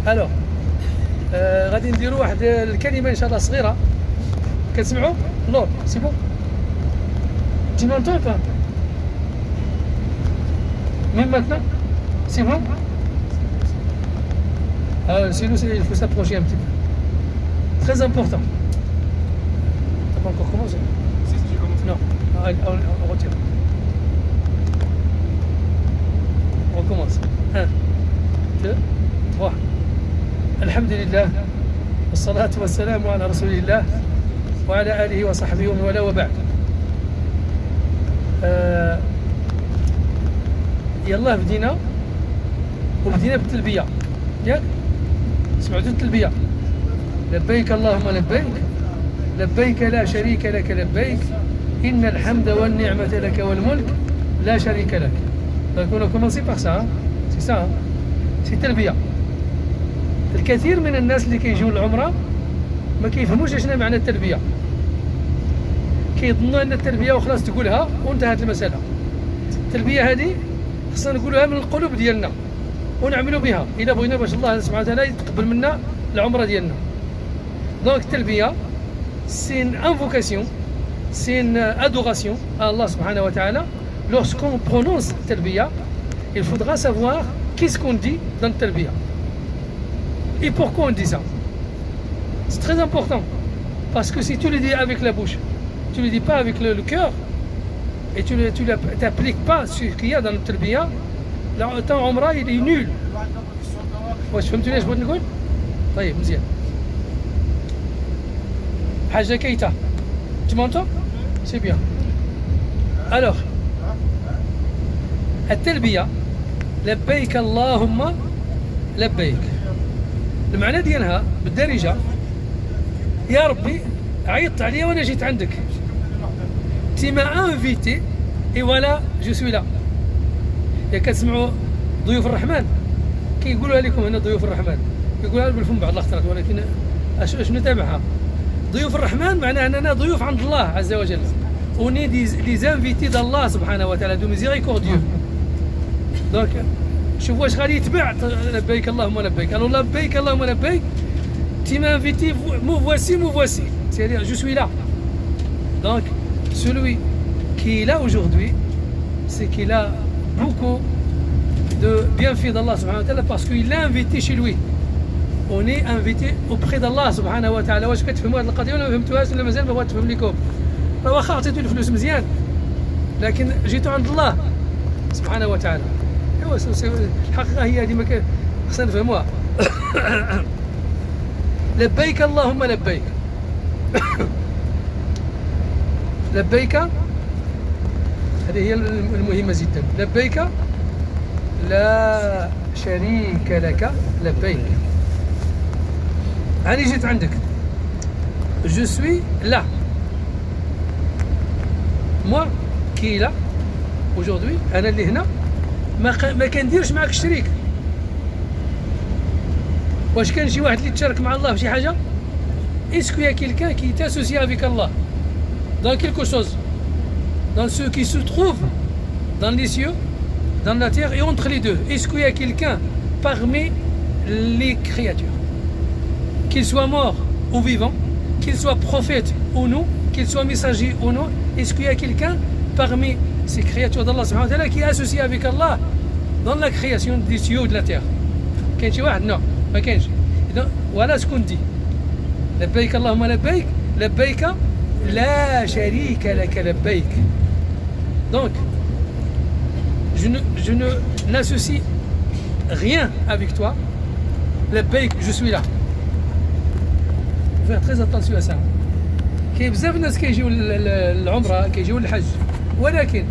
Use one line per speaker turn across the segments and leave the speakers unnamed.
الو غادي نديروا واحد الكلمه ان شاء الله صغيره. كتسمعوا نور سي بون tu m'entends pas même maintenant c'est bon sinon il faut s'approcher un petit peu très important. T'as pas encore commencé?
Si, j'ai commencé.
Non, on retire. On recommence. 1 2 3 الحمد لله والصلاة والسلام على رسول الله وعلى آله وصحبه ومن والاه وبعد. يلا بدينا بالتلبية ياك؟ سمعتوا التلبية؟ لبيك اللهم لبيك لبيك لا شريك لك لبيك إن الحمد والنعمة لك والملك لا شريك لك. Donc on a commencé par ça, hein? C'est ça, hein? C'est التلبية. الكثير من الناس اللي كيجيو للعمرة ما كيفهموش اشنا معنى التلبية. كيظنوا ان التلبية وخلاص تقولها وانتهت المسألة. التلبية هذه خصنا نقولها من القلوب ديالنا ونعملوا بها إلا بغينا باش الله سبحانه وتعالى يتقبل منا العمرة ديالنا. دونك التلبية سي une invocation, c'est une adoration à Allah subhanahu wa ta'ala. Lorsqu'on prononce التلبية, il faudra savoir qu'est-ce qu'on dit dans le talbiya et pourquoi on dit ça. C'est très important parce que si tu le dis avec la bouche, tu ne le dis pas avec le cœur et tu n'appliques pas ce qu'il y a dans le talbiya, ton umrah il est nul. واش فهمتوني اش بغيت نقول؟ طيب مزيان. حاجة كيتا tu m'entends? C'est bien. Alors التلبية لبيك اللهم لبيك المعنى ديالها بالدارجة يا ربي عيطت عليا وانا جيت عندك. Tu m'as invité et voilà je suis là. يا كتسمعوا ضيوف الرحمن كيقولوها لكم هنا ضيوف الرحمن كيقولوها بالفم بعض الاخطرات ولكن شنو تابعها؟ ضيوف الرحمن معناها اننا ضيوف عند الله عز وجل. On est des invités d'Allah subhanahu wa ta'ala, de miséricordieux. Donc شوف واش غادي يتبع لبيك اللهم لبيك. Alors لبيك اللهم لبيك tu m'as invité, me voici, c'est-à-dire je suis là. Donc celui qui est là aujourd'hui, c'est qu'il a beaucoup de bienfaits d'Allah subhanahu wa ta'ala parce qu'il l'a invité chez lui. On est invité auprès d'Allah subhanahu wa ta'ala. واش كتفهموا هذه القضيه ولا ما فهمتوهاش ولا مازال بغيت تفهم لكم؟ راه واخا عطيتو الفلوس مزيان لكن جيتو عند الله سبحانه وتعالى. ايوا الحقيقه هي هذه ما خصنا نفهموها. لبيك اللهم لبيك. لبيك هذه هي المهمة جدا. لبيك لا شريك لك لبيك. أنا جيت عندك je suis là. moi qui est là aujourd'hui أنا اللي هنا ما كنديرش معك الشريك. واش كان شي واحد اللي تشارك مع الله في شي حاجة؟ est-ce qu'il y a quelqu'un qui est associé avec Allah dans quelque chose, dans ce qui se trouve dans les cieux, dans la terre et entre les deux? Est-ce qu'il y a quelqu'un parmi les créatures, qu'il soit mort ou vivant, qu'il soit prophète ou non, qu'il soit messager ou non, est-ce qu'il y a quelqu'un parmi ces créatures d'Allah subhanahu wa ta'ala qui est associé avec Allah dans la création des cieux ou de la terre? كاين شي واحد؟ non ما كاينش. إذا voilà ce qu'on dit. لبيك اللهم لبيك لبيك لا شريك لك لبيك. Donc je ne n'associe rien avec toi. لبيك je suis là. Faut faire très attention à ça. كاين بزاف الناس كيجيو للعمرة كيجيو للحج ولكن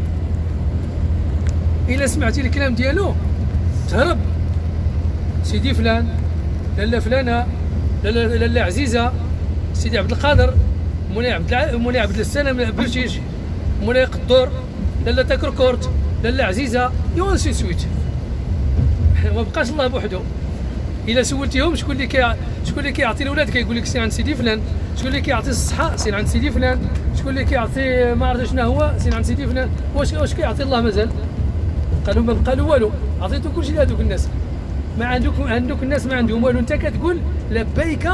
إلا سمعتي الكلام ديالو تهرب. سيدي فلان لالا فلانة لالا عزيزة سيدي عبد القادر مولاي عبد السلام برشيش مولاي قدور لالا تكركورت لالا عزيزة يون سي سويت. ما بقاش الله بوحدو. إلا سولتيهم شكون اللي كيعطي الولاد كيقول لك سي عند سيدي فلان، شكون اللي كيعطي الصحة سي عند سيدي فلان، شكون اللي كيعطي ما عرفت شنو هو سي عند سيدي فلان. واش كيعطي الله مازال؟ قالوا ما بقى له والو، عطيتو كلشي لهذوك الناس. ما عندك الناس ما عندهم والو، انت كتقول لبيك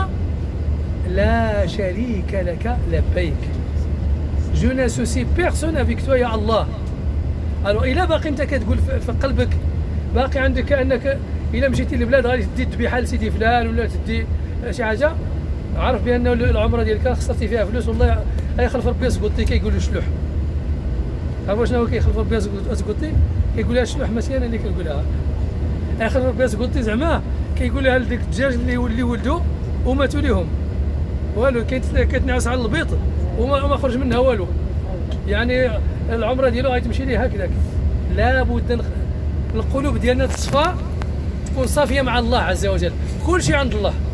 لا شريك لك لبيك. جو ناسوسي بيرسون افيك توا يا الله. الو الا باقي انت كتقول في قلبك باقي عندك انك الا مشيتي للبلاد غادي تدي الذبيحه لسيدي فلان ولا تدي شي حاجه، عارف بان العمره ديالك خسرتي فيها فلوس والله يخلف ربي اسقطي. كيقولوا شلوح، عرفوا شنو هو كيخلف ربي اسقطي؟ كيقول لها الشلوح ماشي انا اللي كنقولها، يخلف ربي اسقطي زعما كيقولها لديك الدجاج اللي ولدوا وماتوا ليهم والو، كيتنعس على البيض وما خرج منها والو. يعني العمره ديالو غتمشي ليه هكذاك. لابد القلوب ديالنا تصفى، تكون صافيه مع الله عز وجل، كل شيء عند الله.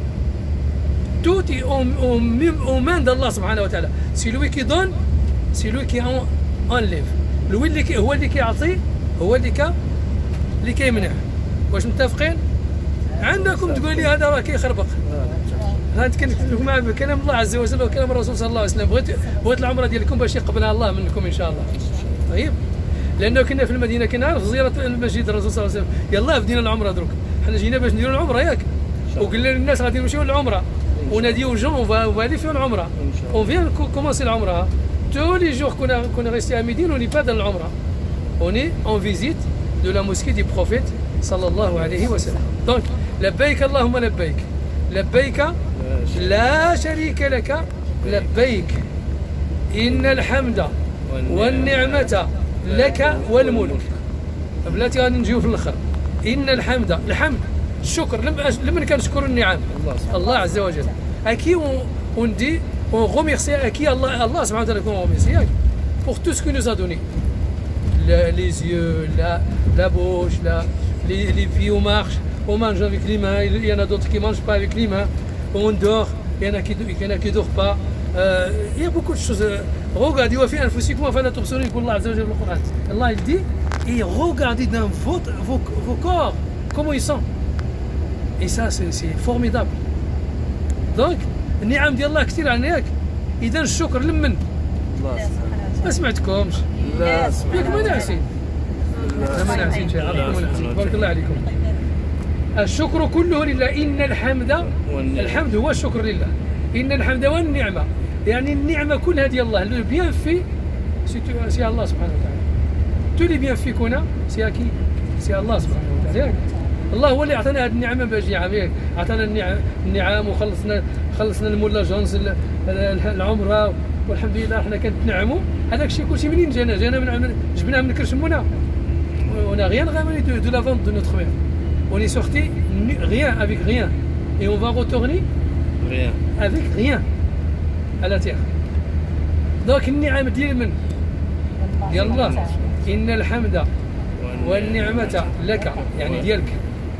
توتي او مان الله سبحانه وتعالى. سي لوي كي دون، سي لوي كي انليف. هو اللي كيعطي، هو اللي كيمنع. واش متفقين؟ عندكم تقول لي هذا راه كيخربق. هاد كنتكلم مع كلام الله عز وجل وكلام الرسول صلى الله عليه وسلم. بغيت العمره ديالكم باش يقبلها الله منكم ان شاء الله. طيب، لانه كنا في المدينه كنعرف زياره المسجد الرسول صلى الله عليه وسلم. يلاه بدينا العمره دروك، حنا جينا باش نديروا العمره ياك، وقلنا للناس غادي نمشيو للعمره وناديو جون اون فالي فيو العمره. اون فيان كومونسي العمره تو لي جور كنا ريستي ا ميدين وني با dans العمره، اوني اون فيزيت دو لا موسكي دي بروفيت صلى الله عليه وسلم. دونك لبيك اللهم لبيك، لبيك لا شريك لك لبيك، إن الحمد والنعمة لك والملك. بلاتي غادي نجيو في الاخر. إن الحمد، الحمد الشكر، لمن كنشكر النعم الله عز وجل. اكي on dit on remercie اكي الله سبحانه وتعالى on remercie pour tout ce qu'il nous a donné. Les yeux, la bouche, les pieds on marche, on mange avec les mains, il y en a d'autres qui mangent pas avec les mains. On dort, il y en a qui dorment pas. Il y a beaucoup de choses. Regardez, وفي أنفسكم أفلا تبصرون يقول الله عز وجل في القرآن. Allah il dit et regardez dans vos corps comment ils sont. Et ça c'est formidable. Donc النعم ديال الله كثير عنك. إذا الشكر لمن؟ ما سمعتكمش؟ لا سمعت. ما ناعسين. ما ناعسين شيء. بارك الله عليكم. الشكر كله لله. إن الحمد هو الشكر لله. إن الحمد والنعمة، يعني النعمة كلها ديال الله. لو بيان في سي الله سبحانه وتعالى. تو لي بيان في كونا سي أكيد سي الله سبحانه وتعالى. الله هو اللي عطانا هذه النعمة باش يعطيك، عطانا النعم وخلصنا المولا جونز العمرة والحمد لله حنا كنتنعموا. هذاك الشيء كلشي منين جانا جبناه من كرشمونا. On n'a rien ramené de la vente de notre mère. On est sorti rien avec rien et on va retourner rien avec rien à la terre. Donc النعم ديال من؟ ديال الله. إن الحمد والنعمة لك، يعني ديالك.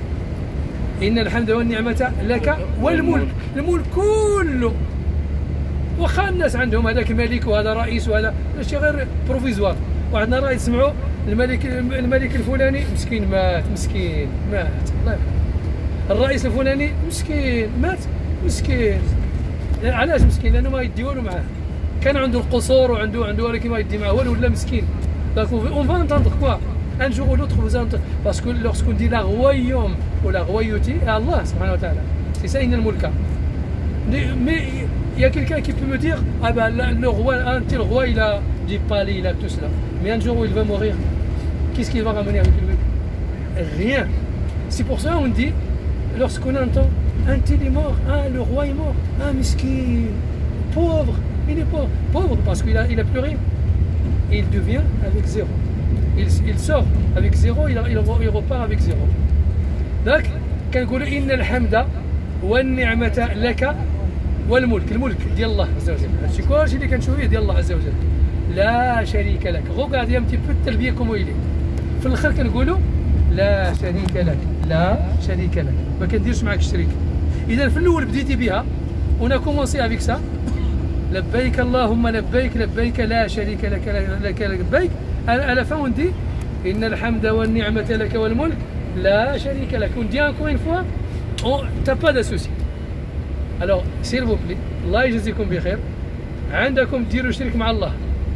إن الحمد والنعمة لك والملك، الملك كله. واخا الناس عندهم هذاك ملك وهذا رئيس وهذا ماشي غير بروفيزوار. وعندنا راه يسمعوا الملك الفلاني مسكين مات، مسكين مات الله يرحمه. الرئيس الفلاني مسكين مات، مسكين. علاش مسكين؟ لانه ما يدي والو معاه. كان عنده القصور وعنده ولكن ما يدي معاه والو، ولا مسكين. Donc on va entendre quoi un jour ou l'autre vous entendez, parce que lorsqu'on dit la royaume ou la royauté à Allah subhanahu wa ta'ala, c'est ça inna al-mulka. Mais il y a quelqu'un qui peut me dire ah ben le roi, un tel roi il a des palais, il a tout cela, mais un jour où il va mourir, qu'est-ce qu'il va ramener avec lui? Rien. C'est pour ça on dit lorsqu'on entend un tel est mort, ah le roi est mort, ah miskin, pauvre, il est pauvre parce qu'il a plus rien. Et il devient avec zéro. Il sort avec zéro, il repart avec zéro. Donc, quand on dit إن الحمد والنعمة لك والملك، الملك ديال الله عز وجل. هادشي كلشي اللي كنشوفيه ديال الله عز وجل. لا شريك لك. Regardez un petit peu التلبية كومو إلي. في الآخر كنقولوا لا شريك لك، لا شريك لك. ما كنديرش معاك الشريك. إذا في الأول بديتي بها. On a commencé avec ça. لبيك اللهم لبيك، لبيك لا شريك لك لبيك. À la fin on dit إن الحمد والنعمة لك والملك لا شريك لك. On dit encore une fois, t'as pas de souci. Alors s'il vous plaît الله يجزيكم بخير، عندكم ديروا شريك مع الله،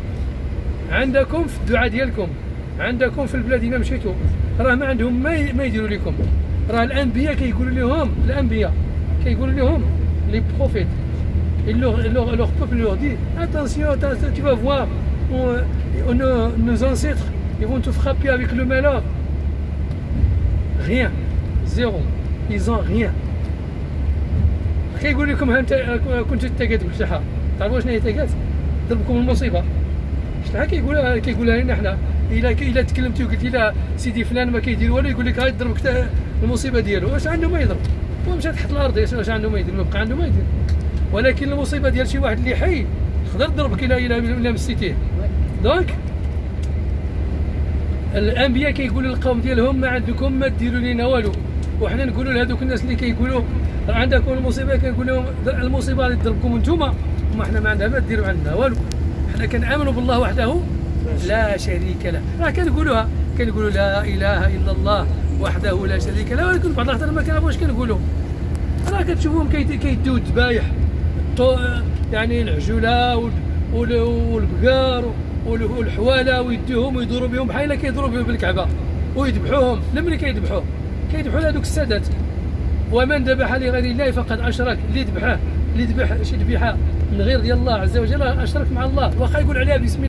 عندكم في الدعاء ديالكم، عندكم في البلاد هنا مشيتوا راه ما عندهم ما يديروا لكم. راه الانبياء كيقولوا لهم لي بروفيت leur peuple leur dit attention, tu vas voir nos ancêtres ils vont te frapper avec le malheur. Rien, zéro, ils ont rien. كيقول لكم انت كنت تتقاد بالشحا، تعرفوا شنو هي تقاد؟ ضربكم المصيبه. شحال كيقولها لنا حنا، الا تكلمتي وقلتي لا سيدي فلان ما كيدير والو يقول لك هاي ضربك المصيبه ديالو. واش عنده ما يضرب؟ هو مشى تحت الارض، واش عنده ما يدير؟ ما بقى عنده ما يدير. ولكن المصيبه ديال شي واحد اللي حي تقدر تضربك الا مسيتيه. دونك الانبياء كيقولوا للقوم ديالهم ما عندكم ما ديروا لينا والو، وحنا نقولوا لهذوك الناس اللي كيقولوا عندكم المصيبه، كنقول لهم المصيبه اللي تضربكم انتم، وما حنا ما عندنا ما ديروا عندنا والو. حنا كنامنوا بالله وحده لا شريك له، راه كنقولوا لا اله الا الله وحده لا شريك له، ولكن بعض الأحيان ما كنعرفوش كنقولوا. راه كتشوفوهم كيديو الذبايح، يعني العجوله والبقار والحواله، ويديوهم ويدوروا بهم بحال كيضربوا بهم بالكعبه ويذبحوهم. لمن كيذبحوا لهذوك السادات. ومن ذبح لغير الله فقد اشرك. اللي ذبح شي ذبيحه من غير ديال الله عز وجل اشرك مع الله، واخا يقول عليها بسم